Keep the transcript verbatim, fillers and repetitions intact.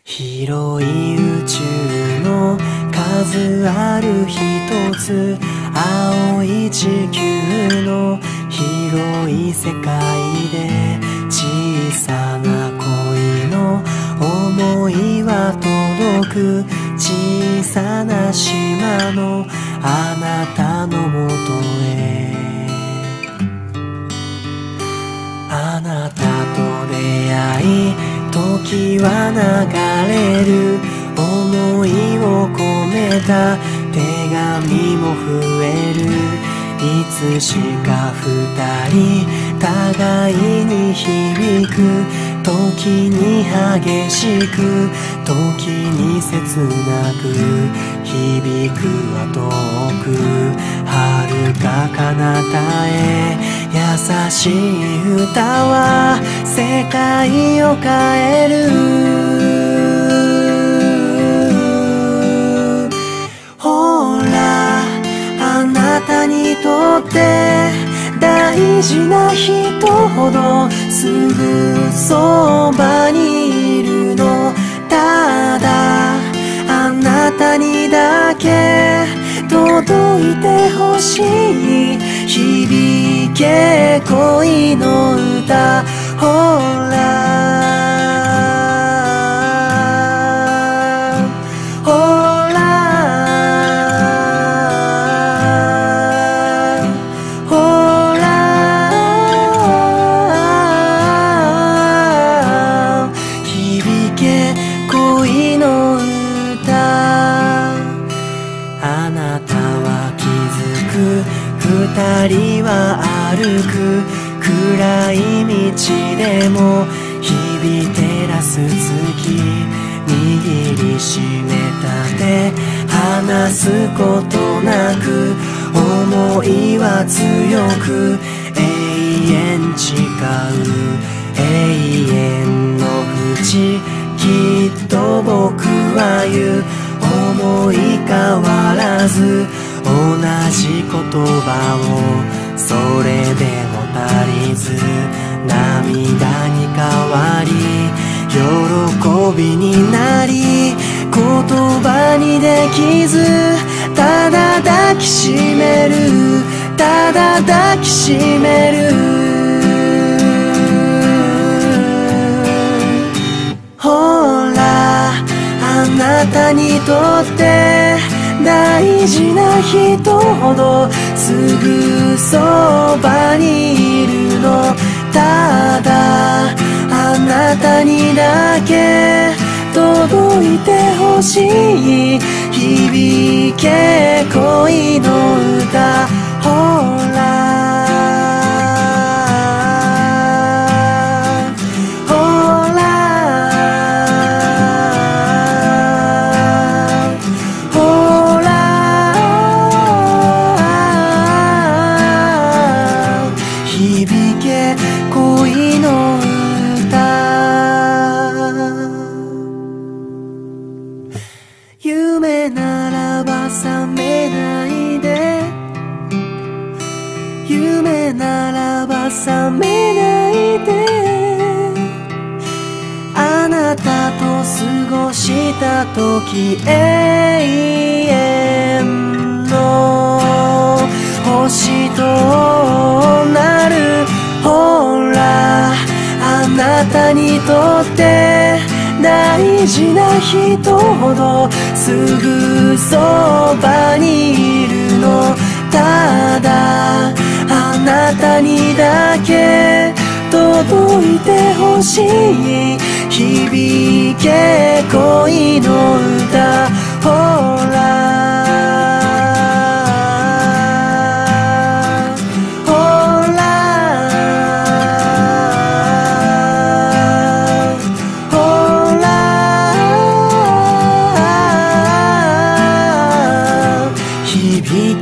広い宇宙の数ある一つ、青い地球の広い世界で、小さな恋の想いは届く。小さな島のあなたのもとへ、あなたと出会い時は流れる。想いを込めた手紙も増える。いつしか二人互いに響く。時に激しく、時に切なく、響くは遠く、遥か彼方へ。優しい歌は世界を変える。ほら、あなたにとって大事な人ほどすぐそばにいるの。ただあなたにだけ届いてほしい。響け恋の歌。ほら二人は歩く。暗い道でも響いてらす月。握りしめた手、離すことなく。想いは強く、永遠誓う。永遠の淵、きっと僕は言う。思い変わらず同じ言葉を、それでも足りず。涙に変わり喜びになり、言葉にできず、ただ抱きしめる。ただ抱きしめる。ほら、あなたにとって大事な人ほどすぐそばにいるの。ただあなたにだけ届いてほしい。響け恋の歌。ほら夢ならば覚めないで、夢ならば覚めないで。あなたと過ごした時、永遠の星となる。ほら、あなたにとって大事な人ほどすぐそばにいるの。ただあなたにだけ届いてほしい。響け恋の歌。ほら響